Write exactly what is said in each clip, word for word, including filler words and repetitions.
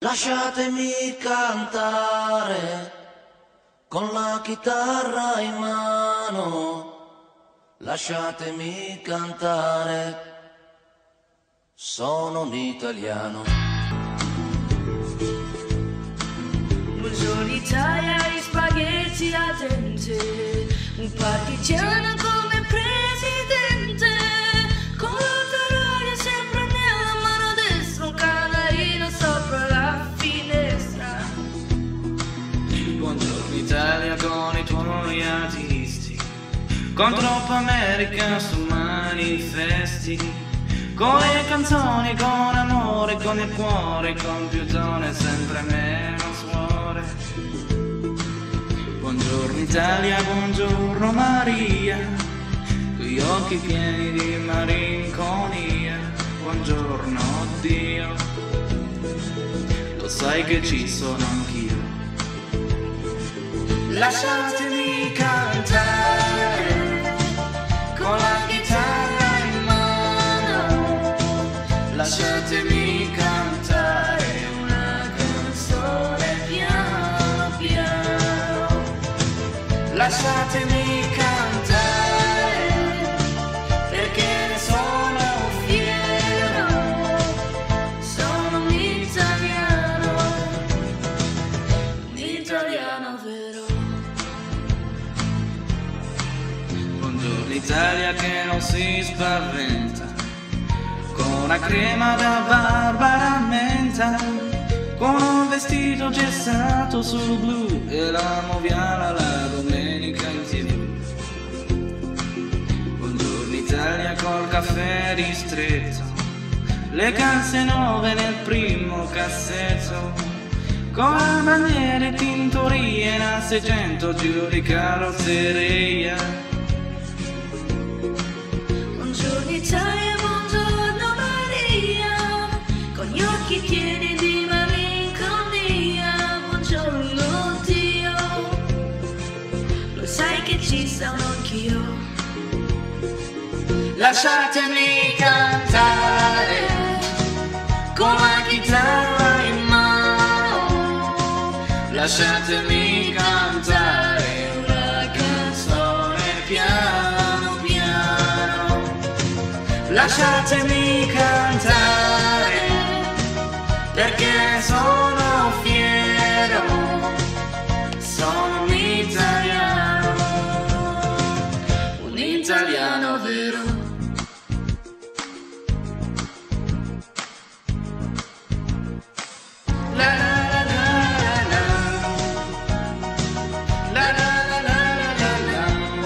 Lasciatemi cantare con la chitarra in mano, lasciatemi cantare, sono un italiano. Buongiorno Italia, gli spaghetti al dente, un partigiano come presidente, con l'autoradio sempre nella mano destra, un canarino sopra la finestra. Buongiorno Italia con i tuoi artisti, con troppa America su manifesti, con le canzoni, con amore, con il cuore, con più zone, sempre meno suore. Buongiorno Italia, buongiorno Maria, con gli occhi pieni di malinconia. Buongiorno Dio, lo sai che ci sono anch'io. Lasciatemi cantare con la chitarra in mano, lasciatemi cantare una canzone piano piano, lasciatemi cantare perché ne sono fiero, sono un italiano, un italiano vero. Buongiorno Italia che non si spaventa, con una crema da barba rammenta, con un vestito gessato sul blu e la moviala la domenica in tv. Buongiorno Italia col caffè ristretto, le calze nuove nel primo cassetto, con la bandiera e tintoria in A seicento giù di carrozzeria. Buongiorno Italia, buongiorno Maria, con gli occhi pieni di malinconia. Buongiorno Dio, lo sai che ci sono anch'io. Lasciatemi cantare con la chitarra in mano, lasciatemi cantare una canzone piano piano, lasciatemi cantare perché sono fiero, sono un italiano, un italiano vero. La la la la la, la la la la la la,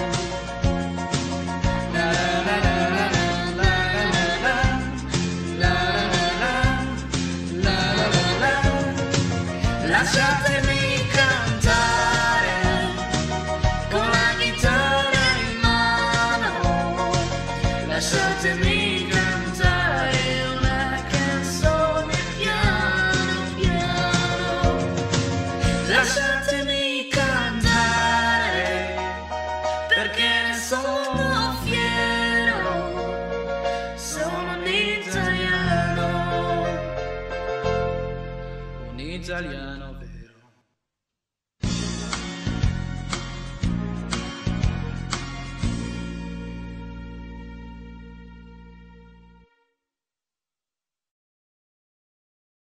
la la la la la la, la la la. Lasciatemi cantare con la chitarra in mano, lasciatemi cantare una canzone piano piano, lasciatemi cantare perché ne sono fiero, sono un italiano, un italiano.